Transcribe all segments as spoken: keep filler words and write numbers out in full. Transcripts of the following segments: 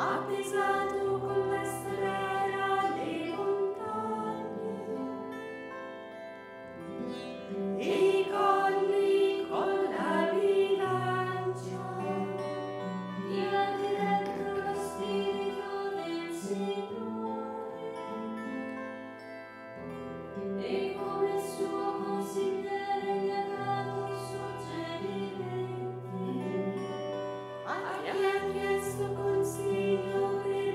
appesato con la strada le montagne e i colli con la bilancia. Ti ha diretto lo spirito del Signore e come suo consigliere gli ha dato suggerimenti. A chi ha chiesto consiglio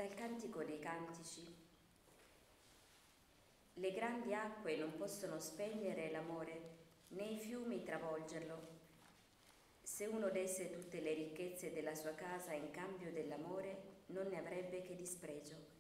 il cantico dei cantici. Le grandi acque non possono spegnere l'amore, né i fiumi travolgerlo. Se uno desse tutte le ricchezze della sua casa in cambio dell'amore, non ne avrebbe che dispregio.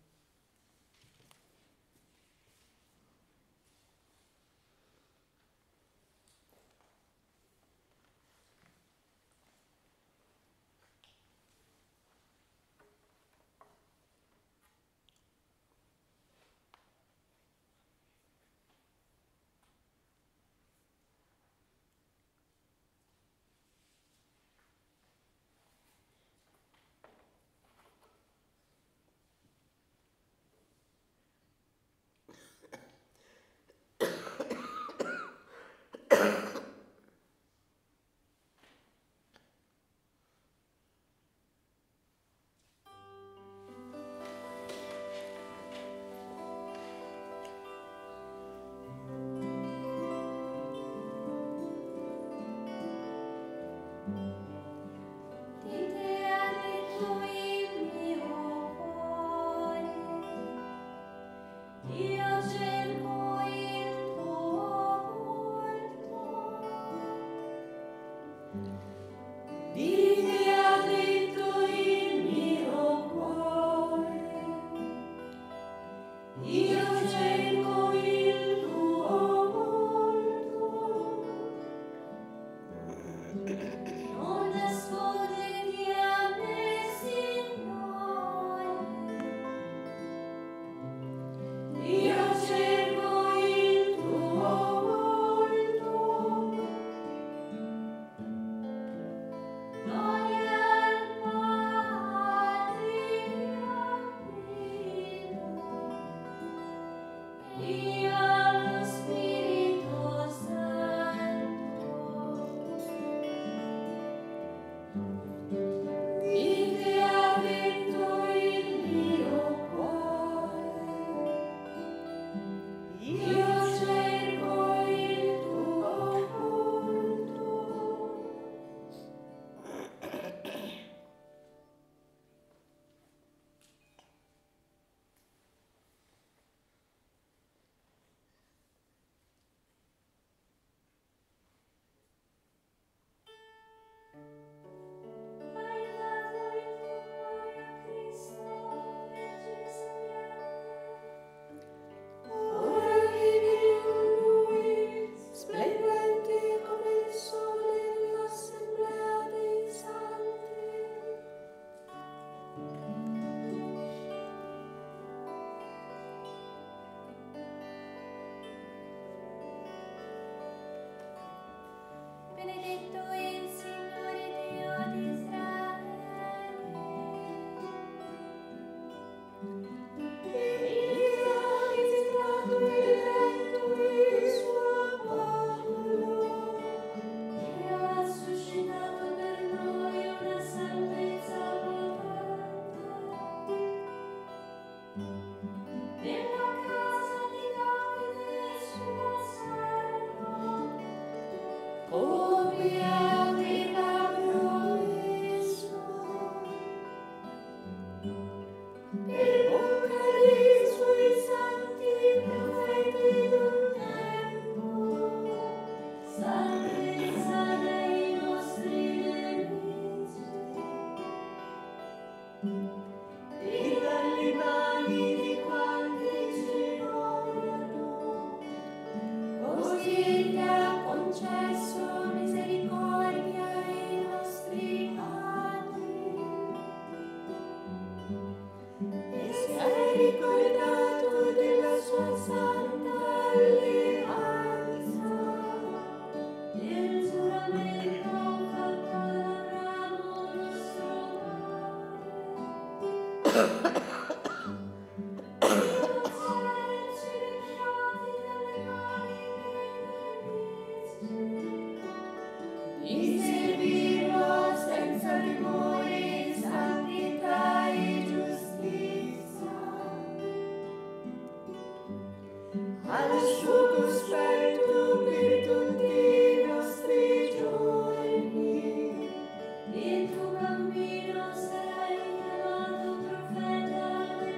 Il tuo bambino sarà chiamato profeta.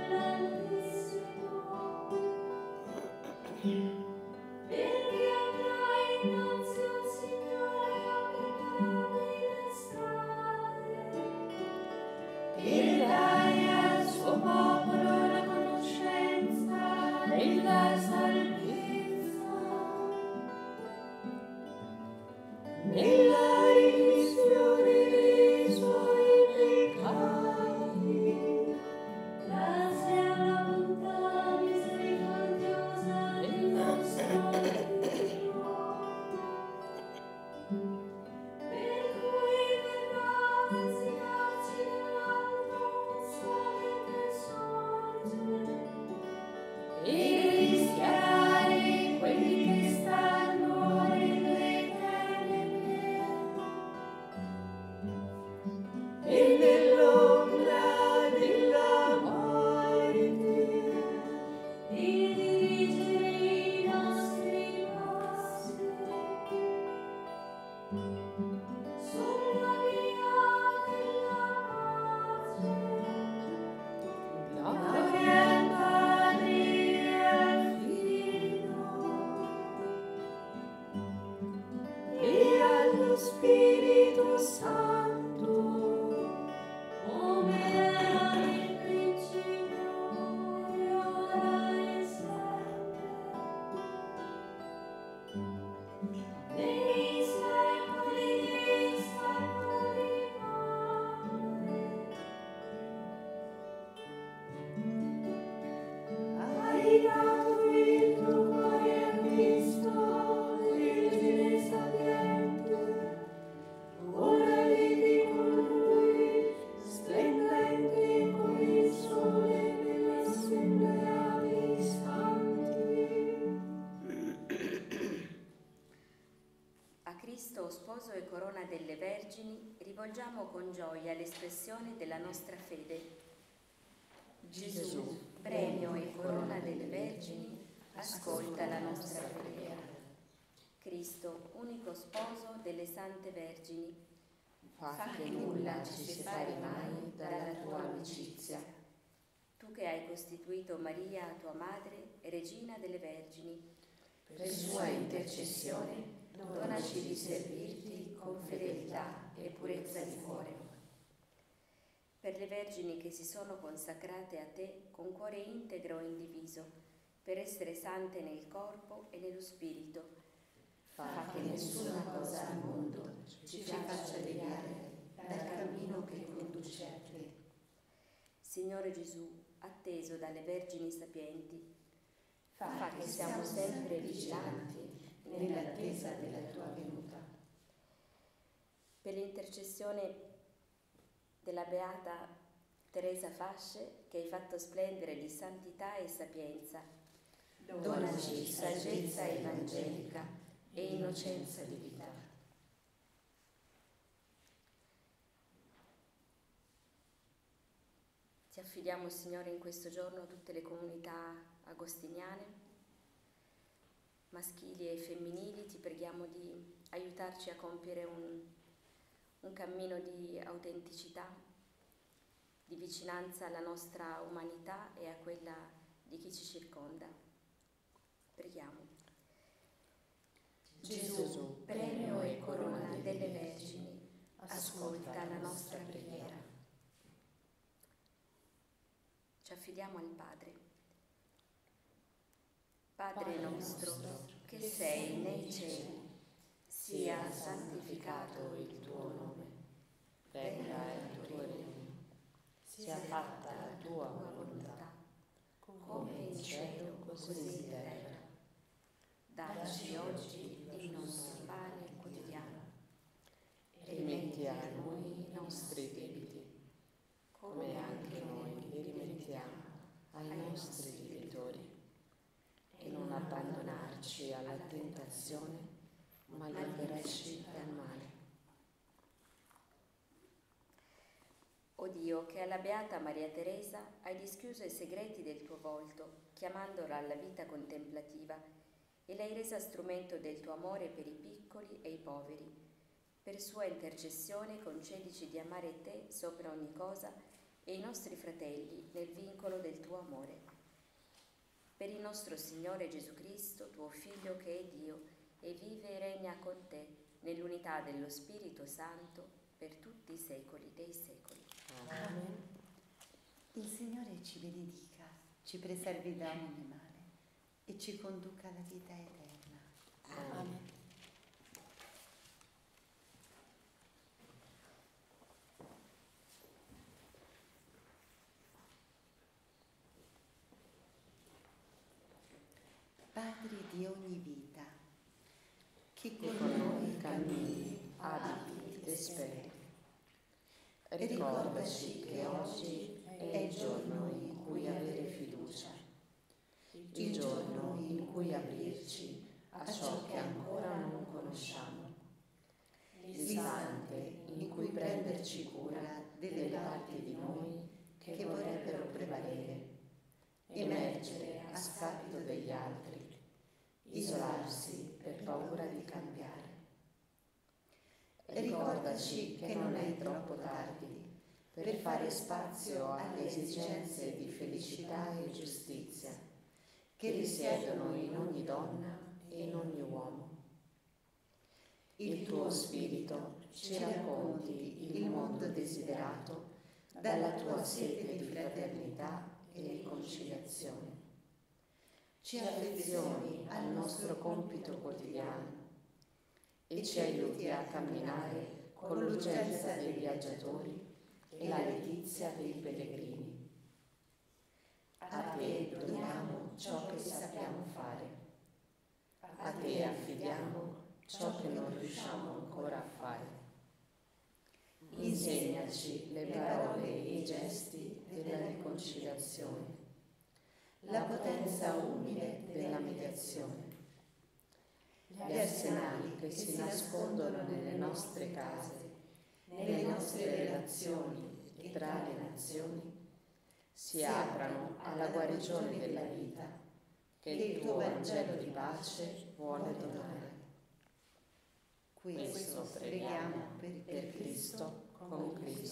nella salvezza, nella remissione dei suoi peccati, grazie alla bontà misericordiosa del nostro Dio, per cui verrà a rinsegnarci nell'altro solenne sorgere e rischiarare quelli che stanno nelle tenebre e nell'ombra della morte, e dirigere i nostri passi sulla via della pace. Gloria al Padre e al Figlio e allo Spirito Santo, come era nel principio, e ora e sempre, nei secoli dei secoli. Amen. Hai dato il tuo cuore a Cristo, Vergine sapiente, ora vedi con Lui, splendente come il sole nell'assemblea dei santi. A Cristo, sposo e corona delle vergini, rivolgiamo con gioia l'espressione della nostra fede. Gesù, premio e corona delle vergini, ascolta la nostra preghiera. Cristo, unico sposo delle sante vergini, Fa che nulla ci separi mai dalla tua amicizia. tu che hai costituito Maria, tua madre, regina delle vergini, Per sua intercessione, donaci di servirti con fedeltà e purezza di cuore. per le vergini che si sono consacrate a te con cuore integro e indiviso, per essere sante nel corpo e nello spirito, Fa che nessuna cosa al mondo ci faccia deviare dal cammino che conduce a te. Signore Gesù, atteso dalle vergini sapienti, Fa che siamo sempre vigilanti nell'attesa della tua venuta. per l'intercessione della Beata Teresa Fasce, che hai fatto splendere di santità e sapienza, Donaci saggezza evangelica e innocenza di vita. ti affidiamo, Signore, in questo giorno tutte le comunità agostiniane, maschili e femminili. Ti preghiamo di aiutarci a compiere un, un cammino di autenticità, di vicinanza alla nostra umanità e a quella di chi ci circonda. Preghiamo. Gesù, premio e corona delle vergini, ascolta la nostra preghiera. Ci affidiamo al Padre. Padre nostro, che sei nei cieli, Sia santificato il tuo nome, venga il tuo regno, sia fatta la tua volontà, come in cielo così in terra. Dacci oggi il nostro pane quotidiano, E rimetti a noi i nostri debiti, come anche noi li rimettiamo ai nostri debitori. E non abbandonarci alla tentazione, ma liberaci dal male. O Dio, che alla Beata Maria Teresa hai dischiuso i segreti del tuo volto, chiamandola alla vita contemplativa, e l'hai resa strumento del tuo amore per i piccoli e i poveri. Per sua intercessione concedici di amare te sopra ogni cosa e i nostri fratelli nel vincolo del tuo amore. Per il nostro Signore Gesù Cristo, tuo Figlio che è Dio e vive e regna con te nell'unità dello Spirito Santo per tutti i secoli dei secoli. Amen. Il Signore ci benedica, ci preservi da ogni male e ci conduca alla vita eterna. Amen. Padri di ogni vita, che Che con con noi noi cammini, abiti e speri. Ricordaci che oggi è il giorno in cui avere fiducia, il giorno in cui aprirci a ciò che ancora non conosciamo, l'istante in cui prenderci cura delle parti di noi che vorrebbero prevalere, emergere a scapito degli altri, isolarsi per paura di cambiare. Ricordaci che non è troppo tardi per fare spazio alle esigenze di felicità e giustizia che risiedono in ogni donna e in ogni uomo. Il tuo spirito ci racconti il mondo desiderato dalla tua sete di fraternità e riconciliazione. Ci affezioni al nostro compito quotidiano e ci aiuti a camminare con l'urgenza dei viaggiatori e la letizia dei pellegrini. A te doniamo ciò che sappiamo fare, a te affidiamo ciò che non riusciamo ancora a fare. Insegnaci le parole e i gesti della riconciliazione, la potenza umile della mediazione, gli arsenali che si nascondono nelle nostre case, nelle nostre relazioni e tra le nazioni, si aprano alla guarigione della vita che il tuo Vangelo di pace vuole donare. Questo preghiamo per Cristo, con Cristo